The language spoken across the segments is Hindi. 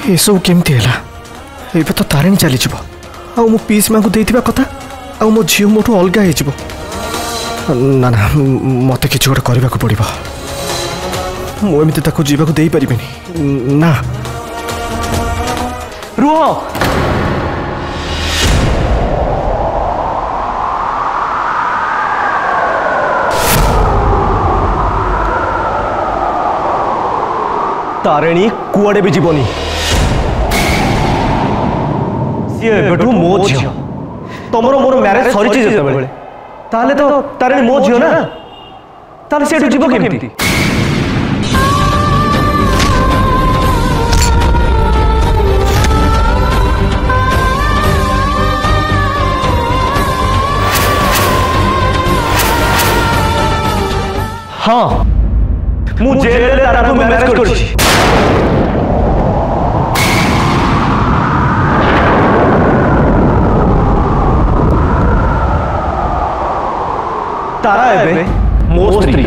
ये सब केमती है एबे तो तारिणी चली जीव आ मो पीस माँ को देथिबा कथा आ मो झील मोठू अलग हो ना ना मत कि गोटे करने को पड़ो मुझे ताको जीवाक दे पारि ना रुह तारिणी कुआडे भी जीवनी सी एबेठू मो झी तुम मोर मैरेज सरी जिते ताले तो तारिणी मो झी ना ताले से जीव केमती हाँ मु जेल तारा मैरेज करछि तारा एबे मो स्त्री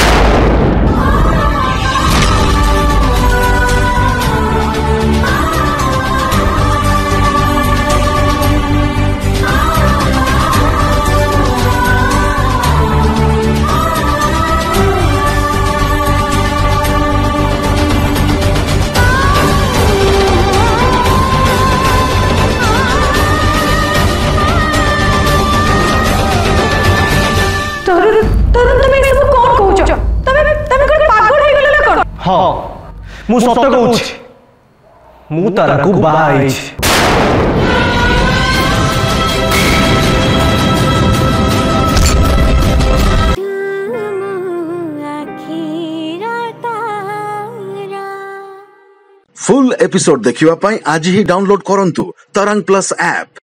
हाँ मु सत कहूँ मु तारा को बाई फुल एपिसोड देखिवा पाई आज ही डाउनलोड करंतु तरंग प्लस ऐप।